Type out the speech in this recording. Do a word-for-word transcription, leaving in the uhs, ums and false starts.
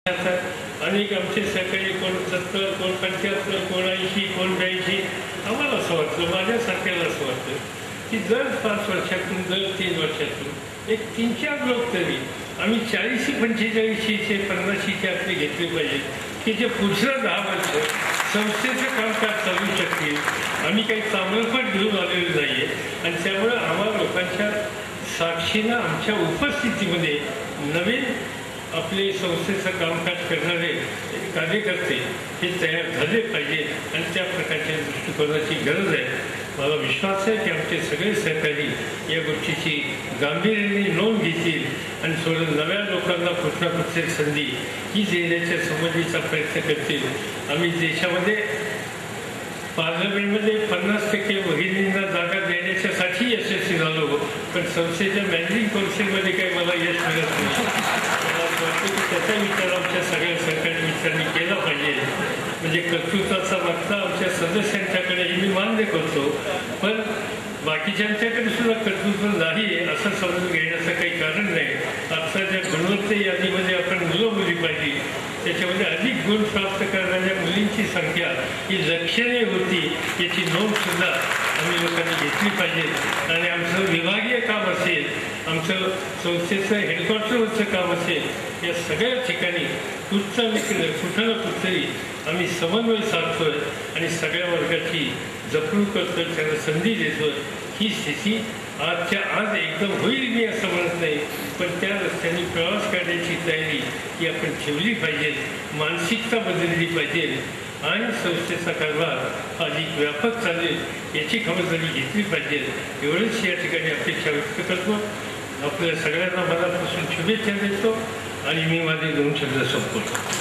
अनेक आमचे सहकारी कोण सत्तर कोण पंच्याहत्तर कोण ऐंशी कोण ब्याऐंशी आम्हाला असं वाटतं, माझ्यासारख्याला असं वाटतं की दर पाच वर्षातून दर तीन वर्षातून एक तीन चार लोक तरी आम्ही चाळीसशे पंचेचाळीसशेचे पन्नाशीचे आपले घेतले पाहिजे की जे पुढचं दहा वर्ष संस्थेचं कामकाज चालू शकतील. आम्ही काही तांबळपट घेऊन आलेलो नाही आहे आणि त्यामुळं आम्हा लोकांच्या साक्षीनं आमच्या उपस्थितीमध्ये नवीन आपले संस्थेचं कामकाज करणारे कार्यकर्ते हे तयार झाले पाहिजे आणि त्या प्रकारच्या दृष्टिकोनाची गरज आहे. मला विश्वास आहे की आमचे सगळे सहकारी या गोष्टीची गांभीर्याने नोंद घेतील आणि थोडं नव्या लोकांना कुठल्या कुठली संधी ही देण्याच्या समजण्याचा प्रयत्न करतील. आम्ही देशामध्ये पार्लमेंटमध्ये पन्नास टक्के महिलांना जागा देण्याच्यासाठी यशस्वी झालो, पण संस्थेच्या मॅनेजिंग कौन्सिलमध्ये काही मला यश मिळत नाही. मला असं वाटतं की त्याचा विचार आमच्या सगळ्या सरकारी मित्रांनी केला पाहिजे. म्हणजे कर्तृत्वाचा मागता आमच्या सदस्यांच्याकडेही मी मान्य करतो, पण बाकीच्यांच्याकडे सुद्धा कर्तृत्व नाही असं समजून घेण्याचं काही कारण नाही. आजच्या गुणवत्ता यादीमध्ये आपण मुलं मुली पाहिजे, त्याच्यामध्ये अधिक गुण प्राप्त करणाऱ्या मुलींची संख्या ही लक्षणीय होती याची नोंदसुद्धा आम्ही लोकांनी घेतली पाहिजे. आणि आमचं विभागीय काम असेल, आमचं संस्थेचं हेडक्वार्टरवरचं काम असेल, या सगळ्या ठिकाणी कुठचं कुठं ना कुठतरी आम्ही समन्वय साधतोय आणि सगळ्या वर्गाची जपणूक करतोय, त्यांना संधी देतोय. ही स्थिती आजच्या आज एकदम होईल मी असं म्हणत नाही, पण त्या रस्त्याने प्रवास करण्याची तयारी ही आपण ठेवली पाहिजे, मानसिकता बदलली पाहिजे आणि संस्थेचा कारभार अधिक व्यापक चालेल याची खबरदारी घेतली पाहिजे. एवढंच या ठिकाणी अपेक्षा व्यक्त करतो. आपल्या सगळ्यांना मनापासून शुभेच्छा देतो आणि मी माझे दोन शब्द संपवतो.